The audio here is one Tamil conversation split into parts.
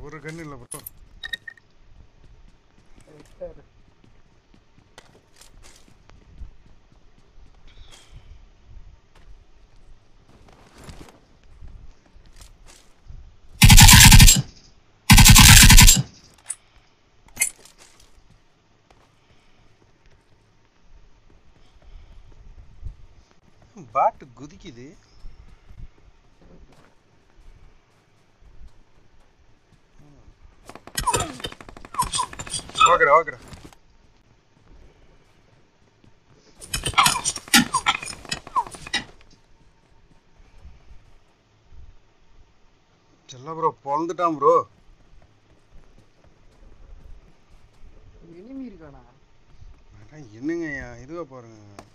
ஒரு கன் இல்ல ப்ரோ. பாட்டு குதிக்குது. ஓகேடா ஓகேடா. செல்ல ப்ரோ பொழந்துட்டான் ப்ரோ. எனிமி இருக்கானா? என்னங்க இதுவா பாருங்க.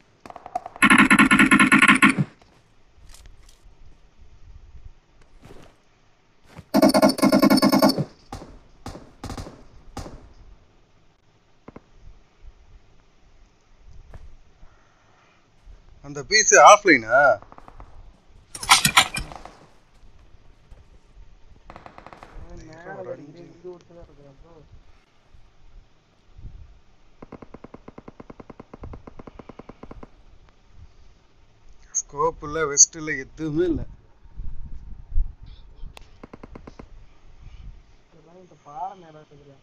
அந்த பீஸ் ஆஃப்லைனா? ஸ்கோப் இல்ல, வெஸ்ட் இல்ல, எதுவுமே இல்ல. இந்த பாறை மேல இருக்குறேன்.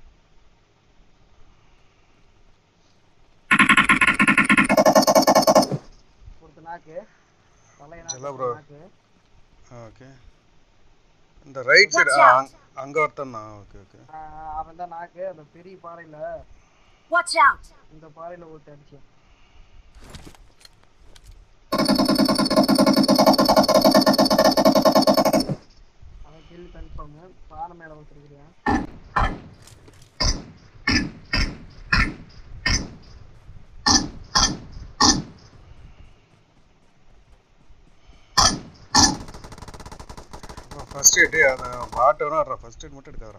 ஒரு நாக்கு செல்ல ப்ரோ. ஓகே. இந்த ரைட் சைடு அங்க ஒருத்தன் தான். Okay okay. அவன் தான் நாக்கு. அந்த பெரிய பாறையில வாட்ச் அவுட். இந்த பாறையில ஓட்டு அடிச்சு. அவன் கில் கன்ஃபார்ம். பாறை மேல ஓட்டுறீங்க. ஃபர்ஸ்ட் எய்ட் அந்த பாட்டு வேணா ஃபர்ஸ்ட் எய்ட் மட்டும் எடுக்காதடா.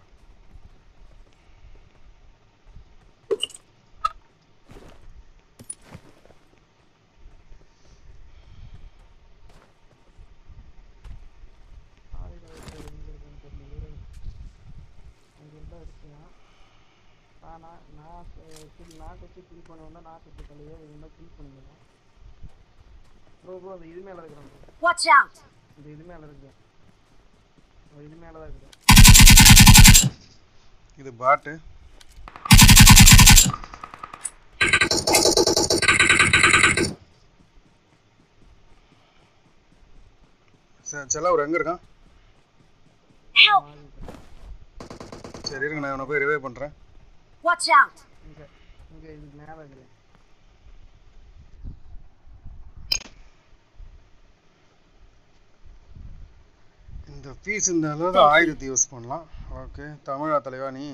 நாக்கு வச்சு கில் பண்ணுவோம்னா நாக்கு வச்சு தலையே இந்த கில் பண்ணுவோம். ப்ரோ அந்த இது மேல இருக்குறான். Watch out. இந்த இது மேல இருக்கு. இது மேல தான் இருக்கு. இது பாட்டு. செல்ல ஒரு எங்க இருக்கான்? சரி இருங்க, நான் அவனை போய் ரிவைவ் பண்றேன். Watch out. இங்க இது மேல இருக்கு. இந்த பீஸ் இந்த அளவுக்கு ஆயுதத்தை யூஸ் பண்ணலாம். ஓகே தமிழா தலைவா நீ?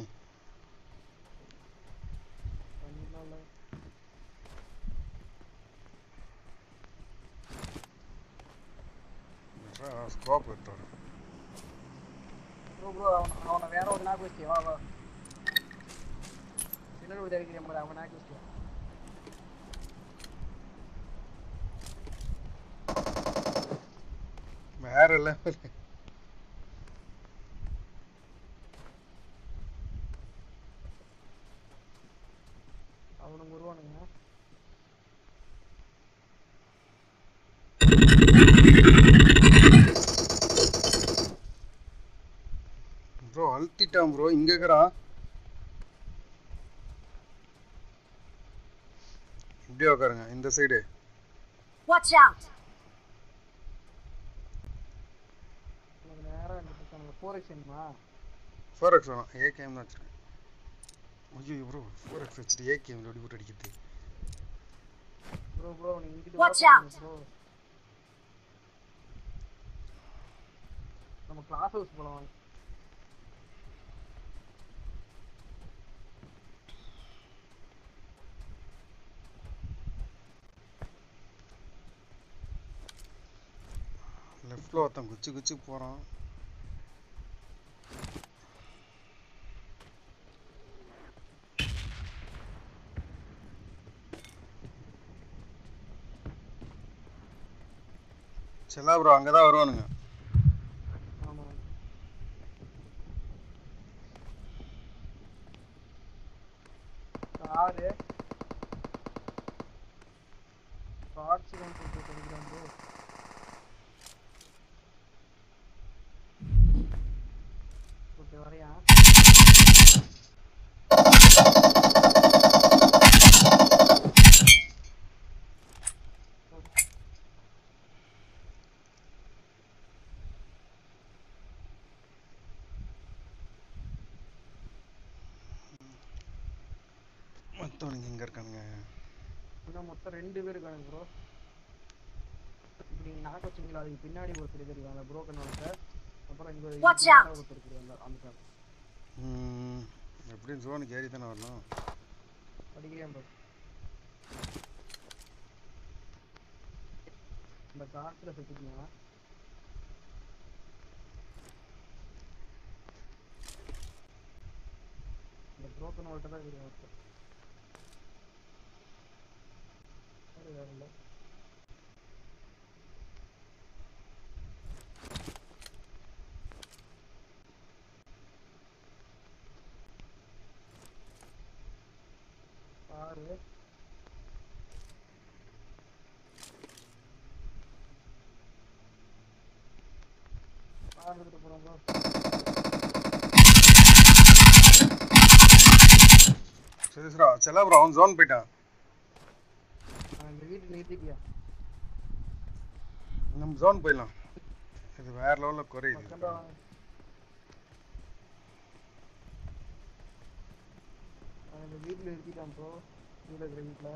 ஸ்கோப் எடுத்துறேன். ப்ரோ அவனை வேற ஒரு நாக்கு வச்சு வா வா. சிலர் உதவிக்கிறேன் போது அவன் நாக்கு வச்சு. வேற லெவல். அவனுக்கு வருவானுங்க. ப்ரோ அழுத்திட்டான் ப்ரோ. இங்க இருக்கறான். இப்படியே உட்காருங்க இந்த சைடு. Watch out. எனக்கு நேரா இந்த பக்கம் 4x வேணுமா? 4x வேணும். ஏகேம் தான் வச்சிருக்கேன். ஐயோ ப்ரோ 4x வச்சுட்டு ஏகேம் ஓடி போட்டு அடிக்குது. ப்ரோ நீ இங்கிட்டு வாட்ச் அவுட். ப்ரோ நம்ம கிளாஸ் ஹவுஸ் போலாம். லெஃப்ட்ல ஒருத்தன் குச்சி போறான். செல்லா ப்ரோ அங்கதான் வருவானுங்க. ஆமா காரு ஆக்சிடென்ட் போட்டு கிடைக்கிறான் ப்ரோ. ஓகே வரையா மொத்தம் எங்க இருக்கானுங்க? இன்னும் மொத்தம் 2 பேர் இருக்காங்க ப்ரோ. நீங்க நாக்கு வச்சீங்களா அதுக்கு பின்னாடி ஒருத்தர் இருக்காங்க ப்ரோக்கன் ஒருத்தர். அப்புறம் இங்க Watch out. ஒருத்தர் இருக்காங்க அந்த கார். எப்படியும் ஜோனுக்கு ஏறி தானே வரணும். படிக்கிறேன் ப்ரோ. இந்த காட்டுல சுத்திக்கலாம். இந்த ப்ரோக்கன் ஒருத்தர் தான் இருக்காங்க ஒருத்தர். வேற இல்ல. காரு எடுத்துட்டு போறோம் ப்ரோ. சரி ப்ரோ செல்லா ப்ரோ அவன் ஜோன் போயிட்டான். இந்த வீட்டுக்கு நிறுத்திட்டியா? நம்ம ஜோன் போயிடலாம். இது வேற லெவலில் குறையுது. பக்கம்டா இந்த வீட்டில் நிறுத்திட்டான் ப்ரோ. கீழே இருக்கிற வீட்டில்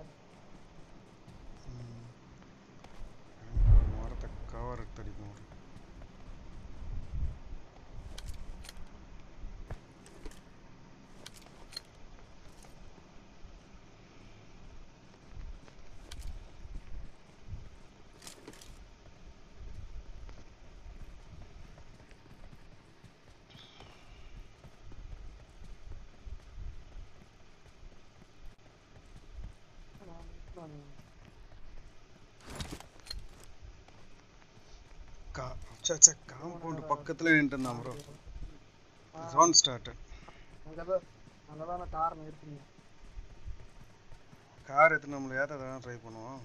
மரத்தை கவர் எடுத்தடிக்கும். காம்பவுண்ட் பக்கத்துல நின்று இருந்தான் ப்ரோ. Zone start. அங்கதான் நான் கார் நிறுத்திங்க. கார் எடுத்து நம்மள ஏற்ற தான் ட்ரை பண்ணுவோம்.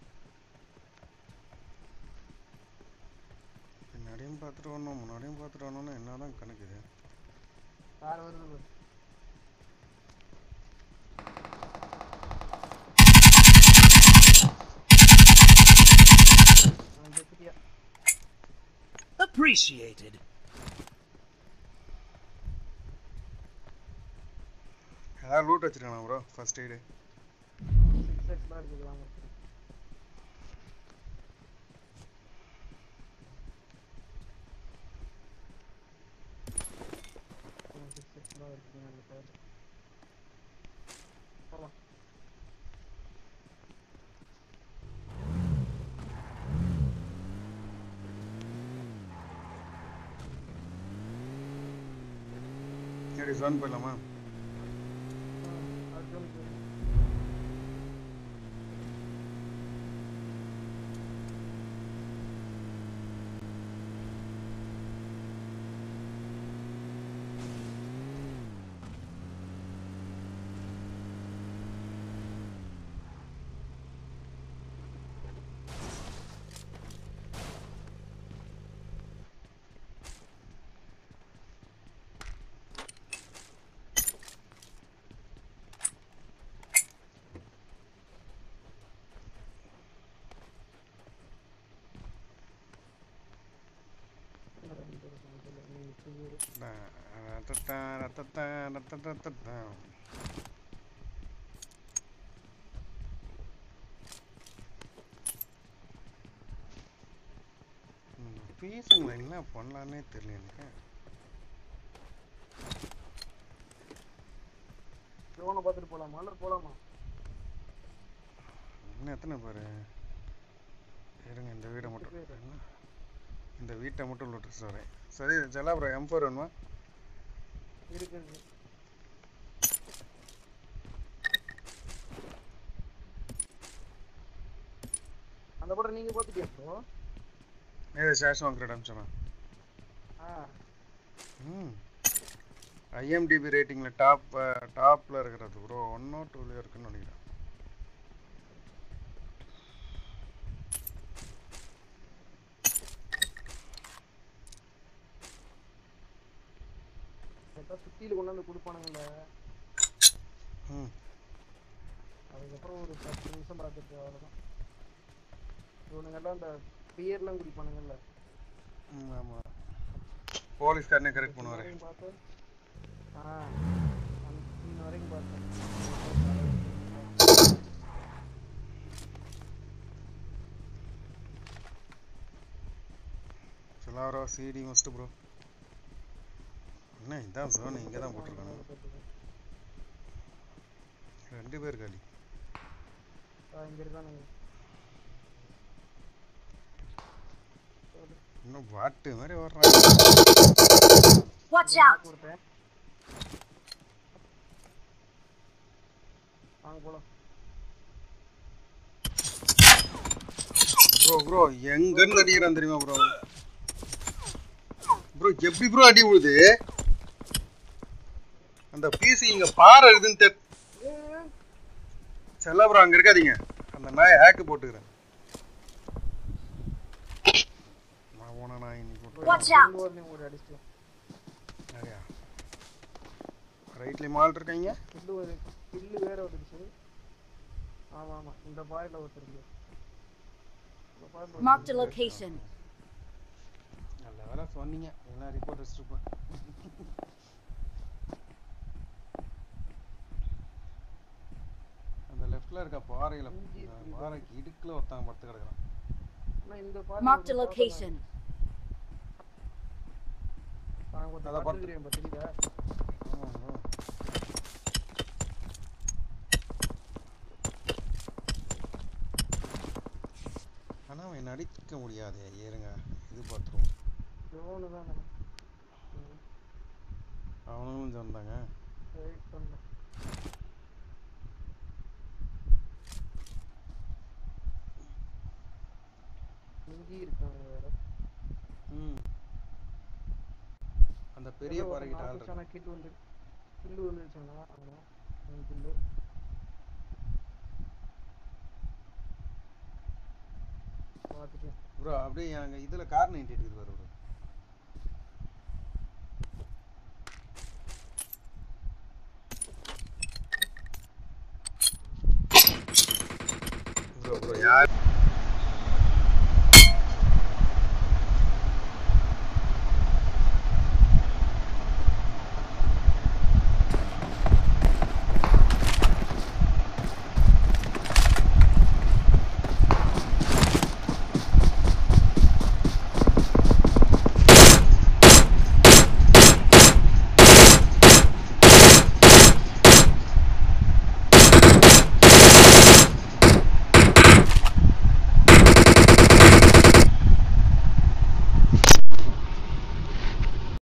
பின்னாடியும் பார்த்துட்டு வரணும் முன்னாடியும் பார்த்துட்டு வரணும்னா என்னதான் கணக்குது. கார் வருது. Appreciated. ஏதாவது லூட் வச்சிருக்கானா ப்ரோ? ஃபர்ஸ்ட் எய்டு 6x தான் இருக்குது வாங்க. ஜோன் போயிடலாமா? பீஸுங்களை என்ன பண்ணலான்னே தெரியல எனக்கு. ட்ரோனை பார்த்துட்டு போகலாமா இல்லை போகலாமா? இன்னும் எத்தனை பேர் இருங்க. இந்த வீடை மட்டும் இந்த வீட்டை மட்டும் லூட்டு வரேன். சரி ஜலா ப்ரோ M4 வேணுமா? இருக்குது. அந்த படம் நீங்க பார்த்துட்டியா ப்ரோ? ஏ சேஷன் வாங்குற அம்சனா. ஐஎம்டிபி ரேட்டிங்கில் டாப்பில் இருக்கிறது ப்ரோ 1 or 2 இருக்குன்னு நினைக்கிறேன். சுத்தியில கொண்டு வந்து கொடுப்பானுங்கல்ல, ம் அதுக்கப்புறம் ஒரு 10 நிமிஷம் பார்த்துட்டு அவ்வளோதான். இவனுங்கெல்லாம் அந்த பியர்லாம் குடிப்பானுங்கல்ல, ம் ஆமாம் போலீஸ்காரனே கரெக்ட் பண்ணுவார். பார்த்து இன்ன வரைக்கும் பார்த்தேன். சொல்லாரோ சிடி மஸ்ட் ப்ரோ. என்ன இதான் ஜோன் இங்கே தான் போட்டிருக்காங்க. 2 பேர் காலி. இங்கே இருக்கானுங்க. இன்னும் வாட்டு மாதிரி வர்றாங்க. Watch out! கொடுத்தேன் வாங்க போலாம். ப்ரோ எங்கன்னு அடிக்கிறான் தெரியுமா ப்ரோ? ப்ரோ எப்படி ப்ரோ அடி விழுது? அந்த பிசி இங்க பாறை இருக்குதுன்னு செல்ல ப்ரோ அங்க இருக்காதீங்க. அந்த நாயை ஹேக்கு போட்டுக்கிறேன். நான் போன நாய் இன்னைக்கு Watch out! ஒரு அடிச்சிட்டேன். நிறையா ரைட்ல மால் இருக்காங்க. கில்லு வேற வந்துருச்சு. ஆமா இந்த பாயில ஒருத்தருக்கு. Marked a location. நல்ல வேலை சொன்னீங்க, எல்லாம் ரிப்போர்ட் வச்சிருப்பேன். அந்த லெஃப்ட்ல இருக்க பாறையில பாறைக்கு இடுக்குல ஒருத்தன் படுத்து கிடக்குறான். Marked a location. அத பாத்துக்கிறேன் பத்திரிக்கா. ஆனா அவன் அடிக்க முடியாது. ஏறுங்க இது பார்த்துருவோம். அவனும் சொன்னாங்க. அந்த பெரிய பாறைகிட்ட ஆள் இருக்கான். கில்லு வந்துருச்சுன்னா கில்லு ப்ரோ அப்படியே அங்க இதுல கார் 98 இருக்குது பாரு ப்ரோ.